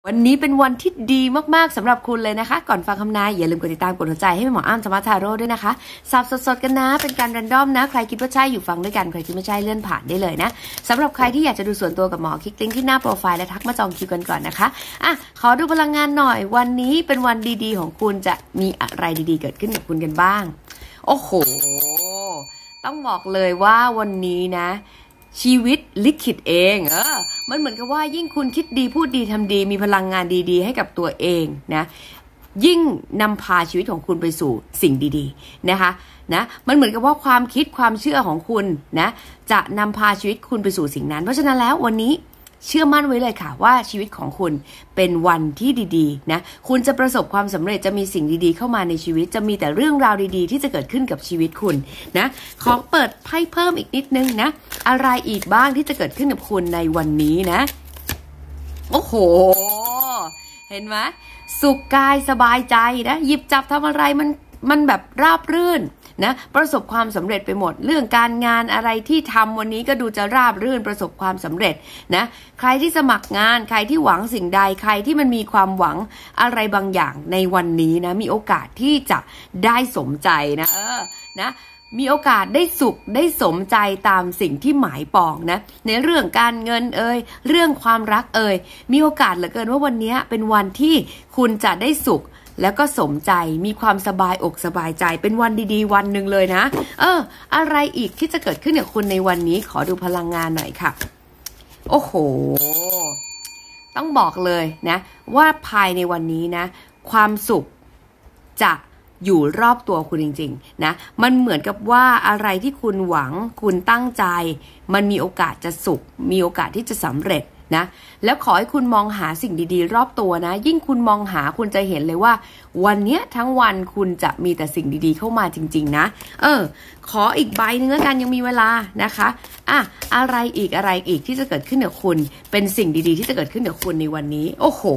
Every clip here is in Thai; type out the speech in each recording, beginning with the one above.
วันนี้เป็นวันที่ดีมากๆสำหรับคุณเลยนะคะก่อนฟังคำนายอย่าลืมกดติดตามกดหัวใจให้หมออ้ำธรรมทาโร่ด้วยนะคะสับสดๆกันนะเป็นการแรนดอมนะใครคิดว่าใช่อยู่ฟังด้วยกันใครคิดไม่ใช่เลื่อนผ่านได้เลยนะสำหรับใครที่อยากจะดูส่วนตัวกับหมอคลิกลิงก์ที่หน้าโปรไฟล์และทักมาจองคิวกันก่อนนะคะขอดูพลังงานหน่อยวันนี้เป็นวันดีๆของคุณจะมีอะไรดีๆเกิดขึ้นกับคุณกันบ้างโอ้โหต้องบอกเลยว่าวันนี้นะชีวิตลิขิตเองมันเหมือนกับว่ายิ่งคุณคิดดีพูดดีทำดีมีพลังงานดีๆให้กับตัวเองนะยิ่งนำพาชีวิตของคุณไปสู่สิ่งดีๆนะคะมันเหมือนกับว่าความคิดความเชื่อของคุณนะจะนำพาชีวิตคุณไปสู่สิ่งนั้นเพราะฉะนั้นแล้ววันนี้เชื่อมั่นไว้เลยค่ะว่าชีวิตของคุณเป็นวันที่ดีๆนะคุณจะประสบความสำเร็จจะมีสิ่งดีๆเข้ามาในชีวิตจะมีแต่เรื่องราวดีๆที่จะเกิดขึ้นกับชีวิตคุณนะขอเปิดไพ่เพิ่มอีกนิดนึงนะอะไรอีกบ้างที่จะเกิดขึ้นกับคุณในวันนี้นะโอ้โหเห็นไหมสุขกายสบายใจนะหยิบจับทำอะไรมันแบบราบรื่นนะประสบความสำเร็จไปหมดเรื่องการงานอะไรที่ทำวันนี้ก็ดูจะราบรื่นประสบความสำเร็จนะใครที่สมัครงานใครที่หวังสิ่งใดใครที่มันมีความหวังอะไรบางอย่างในวันนี้นะมีโอกาสที่จะได้สมใจนะมีโอกาสได้สุขได้สมใจตามสิ่งที่หมายปองนะในเรื่องการเงินเรื่องความรักมีโอกาสเหลือเกินว่าวันนี้เป็นวันที่คุณจะได้สุขแล้วก็สมใจมีความสบายอกสบายใจเป็นวันดีๆวันหนึ่งเลยนะอะไรอีกที่จะเกิดขึ้นกับคุณในวันนี้ขอดูพลังงานหน่อยค่ะโอ้โหต้องบอกเลยนะว่าภายในวันนี้นะความสุขจะอยู่รอบตัวคุณจริงๆนะมันเหมือนกับว่าอะไรที่คุณหวังคุณตั้งใจมันมีโอกาสจะสุขมีโอกาสที่จะสำเร็จนะแล้วขอให้คุณมองหาสิ่งดีๆรอบตัวนะยิ่งคุณมองหาคุณจะเห็นเลยว่าวันนี้ทั้งวันคุณจะมีแต่สิ่งดีๆเข้ามาจริงๆนะขออีกใบนึงแล้วกันยังมีเวลานะคะอะไรอีกที่จะเกิดขึ้นกับคุณเป็นสิ่งดีๆที่จะเกิดขึ้นกับคุณในวันนี้โอ้โห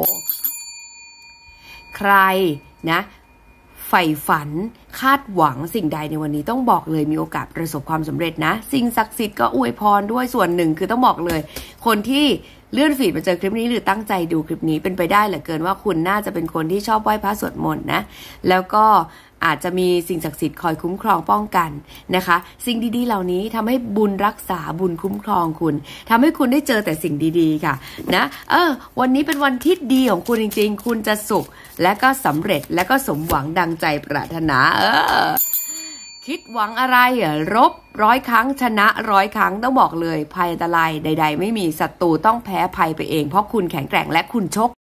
ใครนะใฝ่ฝันคาดหวังสิ่งใดในวันนี้ต้องบอกเลยมีโอกาสประสบความสำเร็จนะสิ่งศักดิ์สิทธิ์ก็อวยพรด้วยส่วนหนึ่งคือต้องบอกเลยคนที่เลื่อนฟีดมาเจอคลิปนี้หรือตั้งใจดูคลิปนี้เป็นไปได้เหลือเกินว่าคุณน่าจะเป็นคนที่ชอบไหว้พระสวดมนต์นะแล้วก็อาจจะมีสิ่งศักดิ์สิทธิ์คอยคุ้มครองป้องกันนะคะสิ่งดีๆเหล่านี้ทำให้บุญรักษาบุญคุ้มครองคุณทำให้คุณได้เจอแต่สิ่งดีๆค่ะนะวันนี้เป็นวันที่ดีของคุณจริงๆคุณจะสุขและก็สำเร็จและก็สมหวังดังใจปรารถนาคิดหวังอะไรรบ100 ครั้งชนะ100 ครั้งต้องบอกเลยภัยอันตรายใดๆไม่มีศัตรูต้องแพ้ภัยไปเองเพราะคุณแข็งแกร่งและคุณโชค